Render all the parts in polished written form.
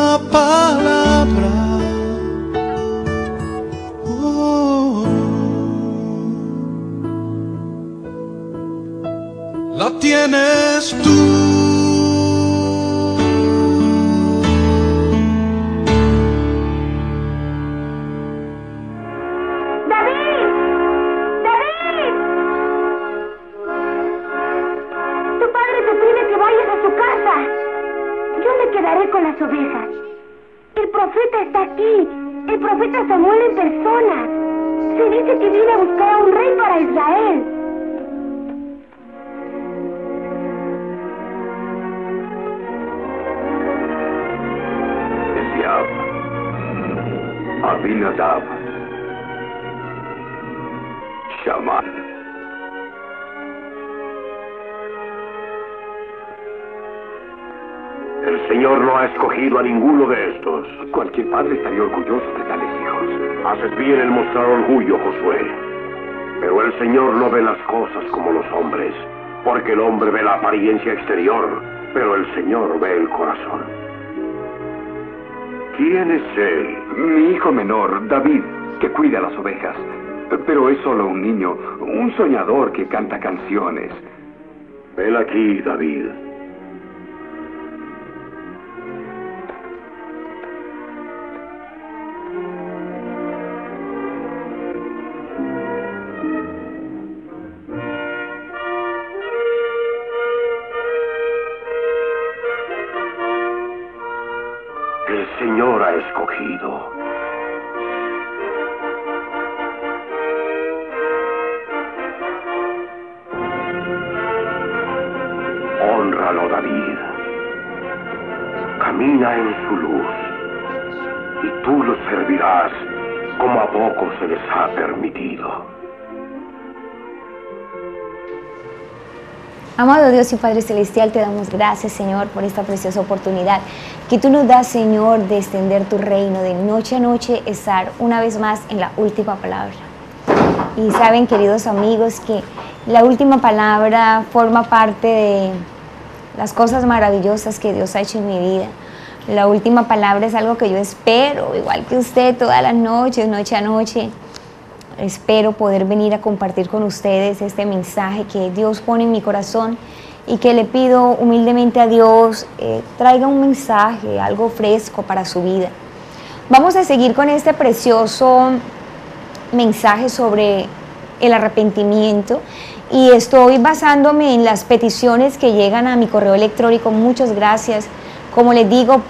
una palabra. Oh, la tienes tú. Con las ovejas. El profeta está aquí. El profeta Samuel en persona. Se dice que viene a buscar a un rey para Israel. Eliab, Abinadab, Shammah. El Señor no ha escogido a ninguno de estos. Cualquier padre estaría orgulloso de tales hijos. Haces bien en mostrar orgullo, Josué. Pero el Señor no ve las cosas como los hombres, porque el hombre ve la apariencia exterior, pero el Señor ve el corazón. ¿Quién es él? Mi hijo menor, David, que cuida las ovejas. Pero es solo un niño, un soñador que canta canciones. Ven aquí, David. El Señor ha escogido. Hónralo, David. Camina en su luz, y tú lo servirás como a pocos se les ha permitido. Amado Dios y Padre Celestial, te damos gracias, Señor, por esta preciosa oportunidad que tú nos das, Señor, de extender tu reino, de noche a noche estar una vez más en la última palabra. Y saben, queridos amigos, que la última palabra forma parte de las cosas maravillosas que Dios ha hecho en mi vida. La última palabra es algo que yo espero, igual que usted, todas las noches, noche a noche. Espero poder venir a compartir con ustedes este mensaje que Dios pone en mi corazón y que le pido humildemente a Dios traiga un mensaje, algo fresco para su vida. Vamos a seguir con este precioso mensaje sobre el arrepentimiento y estoy basándome en las peticiones que llegan a mi correo electrónico. Muchas gracias. Como les digo,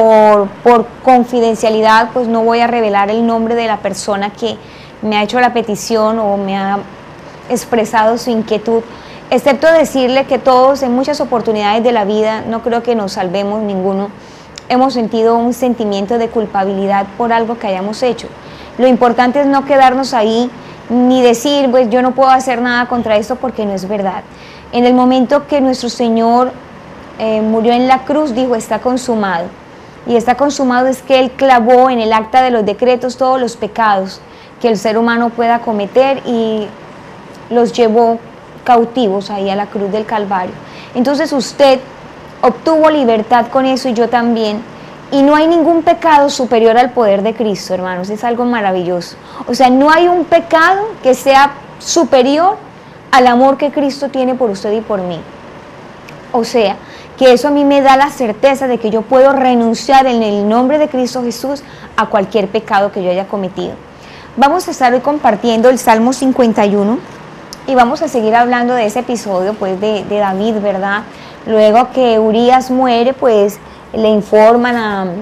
por confidencialidad, pues no voy a revelar el nombre de la persona que me ha hecho la petición o me ha expresado su inquietud, excepto decirle que todos en muchas oportunidades de la vida, no creo que nos salvemos ninguno, hemos sentido un sentimiento de culpabilidad por algo que hayamos hecho. Lo importante es no quedarnos ahí ni decir, pues yo no puedo hacer nada contra esto, porque no es verdad. En el momento que nuestro Señor murió en la cruz, dijo, está consumado. Y está consumado es que Él clavó en el acta de los decretos todos los pecados que el ser humano pueda cometer y los llevó cautivos ahí a la cruz del Calvario. Entonces usted obtuvo libertad con eso y yo también, y no hay ningún pecado superior al poder de Cristo, hermanos. Es algo maravilloso. O sea, no hay un pecado que sea superior al amor que Cristo tiene por usted y por mí. O sea, que eso a mí me da la certeza de que yo puedo renunciar en el nombre de Cristo Jesús a cualquier pecado que yo haya cometido. Vamos a estar hoy compartiendo el Salmo 51 y vamos a seguir hablando de ese episodio pues de David, ¿verdad? Luego que Urías muere, pues le informan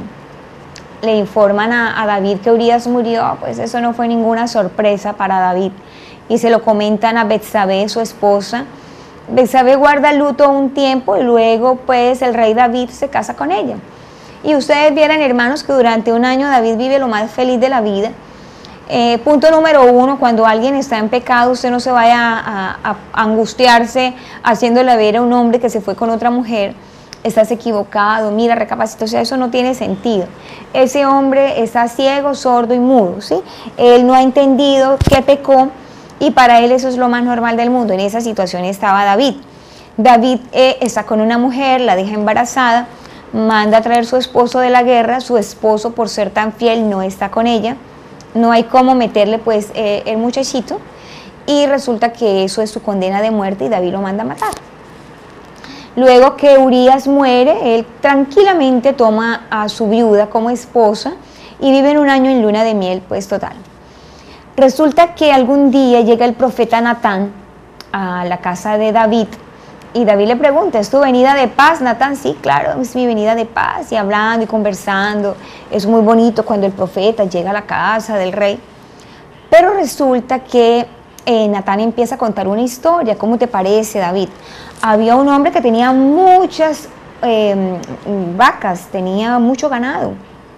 a David que Urías murió. Pues eso no fue ninguna sorpresa para David y se lo comentan a Betsabé, su esposa. Betsabé guarda luto un tiempo y luego pues el rey David se casa con ella. Y ustedes vieran, hermanos, que durante un año David vive lo más feliz de la vida. Punto número 1, cuando alguien está en pecado, usted no se vaya a angustiarse haciéndole ver a un hombre que se fue con otra mujer. Estás equivocado, mira, recapacita. O sea, eso no tiene sentido. Ese hombre está ciego, sordo y mudo, ¿sí? Él no ha entendido que pecó y para él eso es lo más normal del mundo. En esa situación estaba David. David está con una mujer, la deja embarazada. manda a traer su esposo de la guerra. Su esposo, por ser tan fiel, no está con ella, no hay cómo meterle pues el muchachito, y resulta que eso es su condena de muerte y David lo manda a matar. Luego que Urías muere, él tranquilamente toma a su viuda como esposa y viven un año en luna de miel, pues total. Resulta que algún día llega el profeta Natán a la casa de David y David le pregunta, ¿es tu venida de paz, Natán? Sí, claro, es mi venida de paz, y hablando y conversando. Es muy bonito cuando el profeta llega a la casa del rey. Pero resulta que Natán empieza a contar una historia. ¿Cómo te parece, David? Había un hombre que tenía muchas vacas, tenía mucho ganado.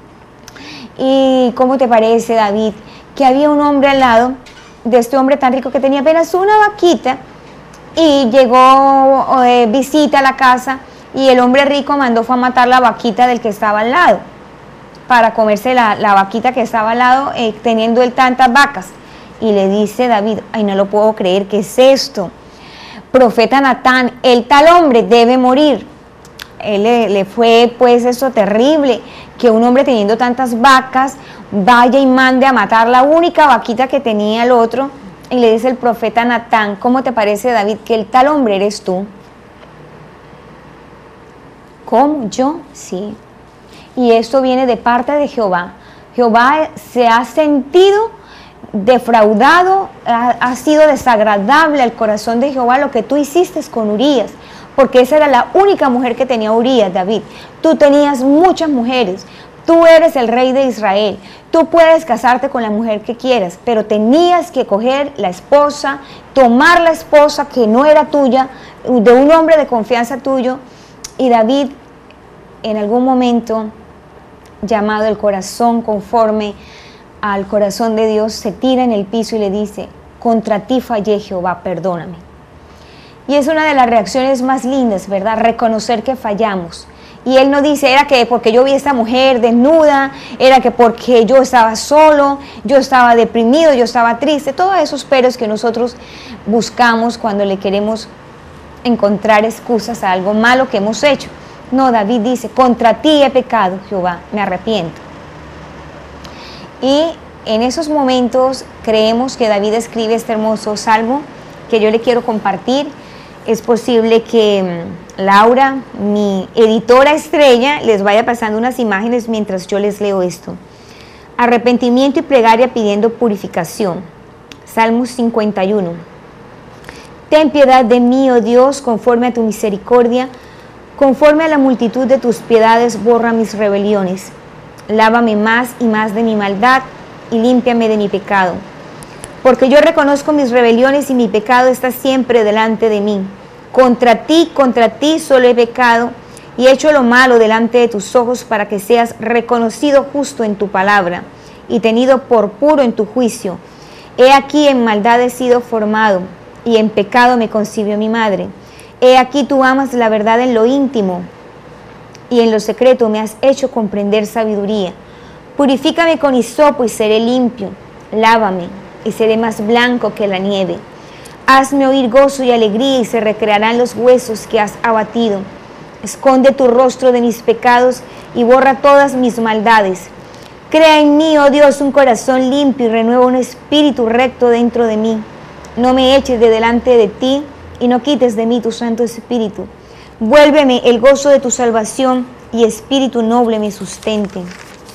¿Y cómo te parece, David, que había un hombre al lado de este hombre tan rico que tenía apenas una vaquita, y llegó visita a la casa, y el hombre rico mandó fue a matar la vaquita del que estaba al lado para comerse la vaquita que estaba al lado, teniendo él tantas vacas? Y le dice David, ay, no lo puedo creer, ¿qué es esto? Profeta Natán, el tal hombre debe morir. Él le fue pues eso terrible, que un hombre teniendo tantas vacas vaya y mande a matar la única vaquita que tenía el otro. Y le dice el profeta Natán, ¿cómo te parece, David, que el tal hombre eres tú? ¿Cómo? ¿Yo? Sí. Y esto viene de parte de Jehová. Jehová se ha sentido defraudado, ha sido desagradable al corazón de Jehová lo que tú hiciste con Urías, porque esa era la única mujer que tenía Urías, David. Tú tenías muchas mujeres, tú eres el rey de Israel, tú puedes casarte con la mujer que quieras, pero tenías que coger la esposa, tomar la esposa que no era tuya, de un hombre de confianza tuyo. Y David, en algún momento, llamado el corazón conforme al corazón de Dios, se tira en el piso y le dice, contra ti fallé, Jehová, perdóname. Y es una de las reacciones más lindas, ¿verdad? Reconocer que fallamos. Y él no dice, era que porque yo vi a esta mujer desnuda, era que porque yo estaba solo, yo estaba deprimido, yo estaba triste, todos esos peros que nosotros buscamos cuando le queremos encontrar excusas a algo malo que hemos hecho. No, David dice, contra ti he pecado, Jehová, me arrepiento. Y en esos momentos creemos que David escribe este hermoso salmo que yo le quiero compartir. Es posible que Laura, mi editora estrella, les vaya pasando unas imágenes mientras yo les leo esto. Arrepentimiento y plegaria pidiendo purificación. Salmo 51. Ten piedad de mí, oh Dios, conforme a tu misericordia, conforme a la multitud de tus piedades, borra mis rebeliones. Lávame más y más de mi maldad y límpiame de mi pecado. Porque yo reconozco mis rebeliones y mi pecado está siempre delante de mí. Contra ti solo he pecado y he hecho lo malo delante de tus ojos, para que seas reconocido justo en tu palabra y tenido por puro en tu juicio. He aquí en maldad he sido formado y en pecado me concibió mi madre. He aquí tú amas la verdad en lo íntimo y en lo secreto me has hecho comprender sabiduría. Purifícame con hisopo y seré limpio. Lávame y seré más blanco que la nieve. Hazme oír gozo y alegría, y se recrearán los huesos que has abatido. Esconde tu rostro de mis pecados y borra todas mis maldades. Crea en mí, oh Dios, un corazón limpio y renueva un espíritu recto dentro de mí. No me eches de delante de ti y no quites de mí tu santo espíritu. Vuélveme el gozo de tu salvación y espíritu noble me sustente.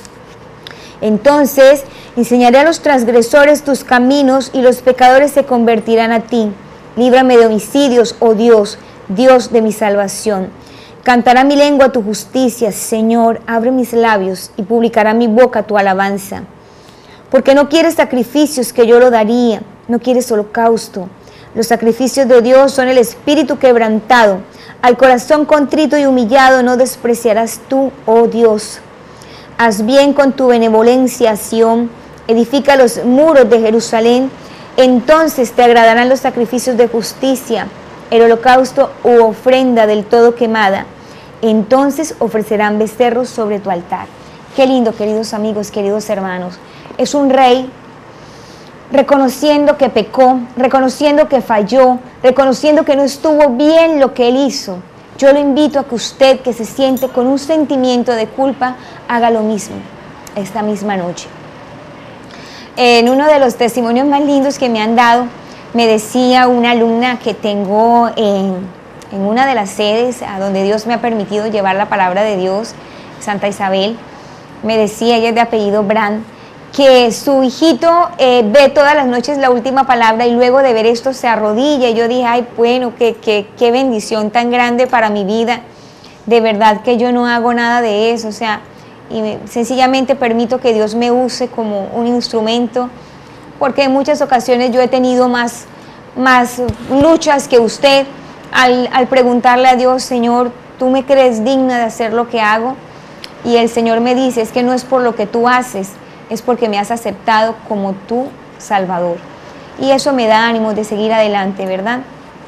Entonces enseñaré a los transgresores tus caminos y los pecadores se convertirán a ti. Líbrame de homicidios, oh Dios, Dios de mi salvación. Cantará mi lengua tu justicia, Señor, abre mis labios y publicará mi boca tu alabanza. Porque no quieres sacrificios que yo lo daría, no quieres holocausto. Los sacrificios de Dios son el espíritu quebrantado. Al corazón contrito y humillado no despreciarás tú, oh Dios. Haz bien con tu benevolencia, Sión, edifica los muros de Jerusalén, entonces te agradarán los sacrificios de justicia, el holocausto u ofrenda del todo quemada, entonces ofrecerán becerros sobre tu altar. Qué lindo, queridos amigos, queridos hermanos. Es un rey reconociendo que pecó, reconociendo que falló, reconociendo que no estuvo bien lo que él hizo, Yo lo invito a que usted, que se siente con un sentimiento de culpa, haga lo mismo esta misma noche. En uno de los testimonios más lindos que me han dado, me decía una alumna que tengo en una de las sedes a donde Dios me ha permitido llevar la palabra de Dios, Santa Isabel, me decía, ella es de apellido Brand, que su hijito ve todas las noches la última palabra y luego de ver esto se arrodilla. Y yo dije, ay, bueno, qué bendición tan grande para mi vida. De verdad que yo no hago nada de eso, o sea, sencillamente permito que Dios me use como un instrumento, porque en muchas ocasiones yo he tenido más luchas que usted al preguntarle a Dios, Señor, ¿tú me crees digna de hacer lo que hago? Y el Señor me dice, es que no es por lo que tú haces, es porque me has aceptado como tu Salvador. Y eso me da ánimo de seguir adelante, ¿verdad?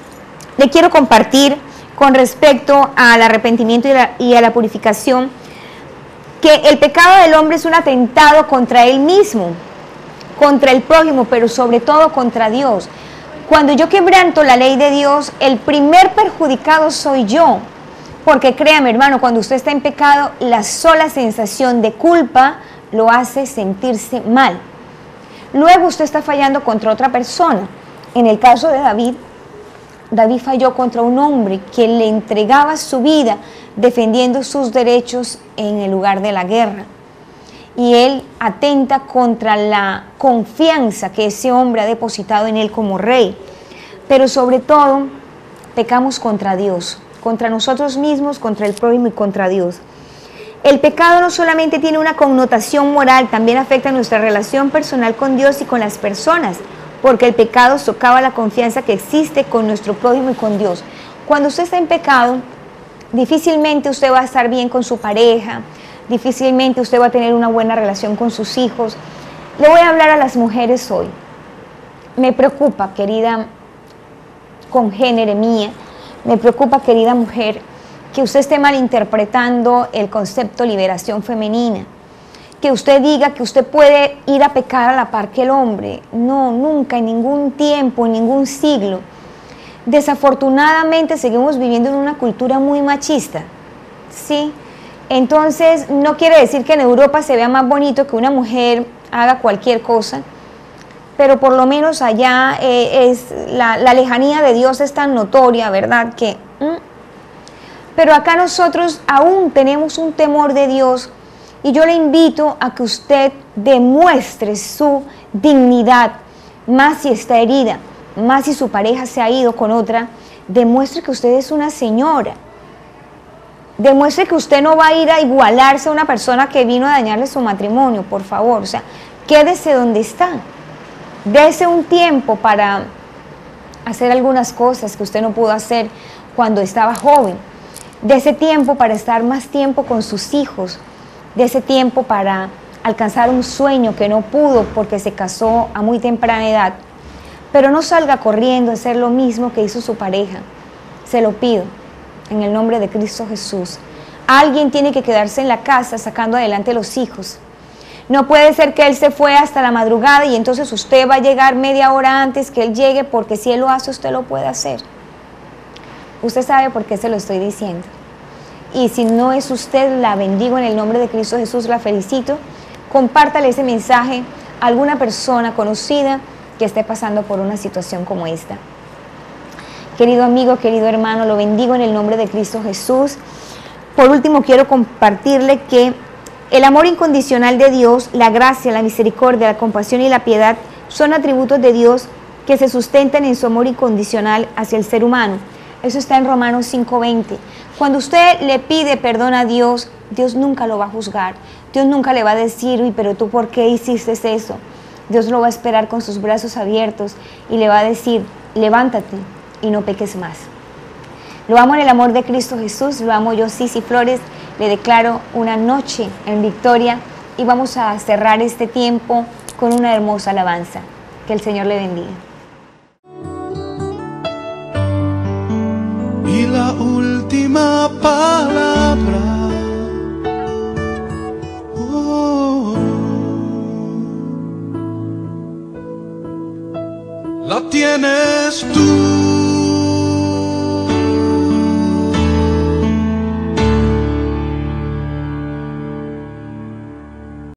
Le quiero compartir con respecto al arrepentimiento y a la purificación, que el pecado del hombre es un atentado contra él mismo, contra el prójimo, pero sobre todo contra Dios. Cuando yo quebranto la ley de Dios, el primer perjudicado soy yo. Porque créame, hermano, cuando usted está en pecado, la sola sensación de culpa lo hace sentirse mal. Luego usted está fallando contra otra persona. En el caso de David, David falló contra un hombre que le entregaba su vida defendiendo sus derechos en el lugar de la guerra. Y él atenta contra la confianza que ese hombre ha depositado en él como rey. Pero sobre todo, pecamos contra Dios, contra nosotros mismos, contra el prójimo y contra Dios. El pecado no solamente tiene una connotación moral, también afecta nuestra relación personal con Dios y con las personas, porque el pecado socava la confianza que existe con nuestro prójimo y con Dios. Cuando usted está en pecado, difícilmente usted va a estar bien con su pareja, difícilmente usted va a tener una buena relación con sus hijos. Le voy a hablar a las mujeres hoy. Me preocupa, querida congénere mía, me preocupa, querida mujer, que usted esté malinterpretando el concepto liberación femenina, que usted diga que usted puede ir a pecar a la par que el hombre. No, nunca, en ningún tiempo, en ningún siglo. Desafortunadamente seguimos viviendo en una cultura muy machista, ¿sí? Entonces, no quiere decir que en Europa se vea más bonito que una mujer haga cualquier cosa, pero por lo menos allá la lejanía de Dios es tan notoria, ¿verdad? Pero acá nosotros aún tenemos un temor de Dios, y yo le invito a que usted demuestre su dignidad, más si está herida, más si su pareja se ha ido con otra, demuestre que usted es una señora. Demuestre que usted no va a ir a igualarse a una persona que vino a dañarle su matrimonio, por favor. O sea, quédese donde está. Dese un tiempo para hacer algunas cosas que usted no pudo hacer cuando estaba joven. Dese tiempo para estar más tiempo con sus hijos. Dese tiempo para alcanzar un sueño que no pudo porque se casó a muy temprana edad. Pero no salga corriendo a hacer lo mismo que hizo su pareja. Se lo pido, en el nombre de Cristo Jesús. Alguien tiene que quedarse en la casa sacando adelante los hijos. No puede ser que él se fue hasta la madrugada y entonces usted va a llegar media hora antes que él llegue, porque si él lo hace, usted lo puede hacer. Usted sabe por qué se lo estoy diciendo. Y si no es usted, la bendigo en el nombre de Cristo Jesús, la felicito. Compártale ese mensaje a alguna persona conocida que esté pasando por una situación como esta. Querido amigo, querido hermano, lo bendigo en el nombre de Cristo Jesús. Por último, quiero compartirle que el amor incondicional de Dios, la gracia, la misericordia, la compasión y la piedad son atributos de Dios que se sustentan en su amor incondicional hacia el ser humano. Eso está en Romanos 5:20. Cuando usted le pide perdón a Dios, Dios nunca lo va a juzgar. Dios nunca le va a decir, uy, pero tú ¿por qué hiciste eso? Dios lo va a esperar con sus brazos abiertos y le va a decir, levántate y no peques más. Lo amo en el amor de Cristo Jesús, lo amo yo, Sisi Flores. Le declaro una noche en victoria y vamos a cerrar este tiempo con una hermosa alabanza. Que el Señor le bendiga. Y la última palabra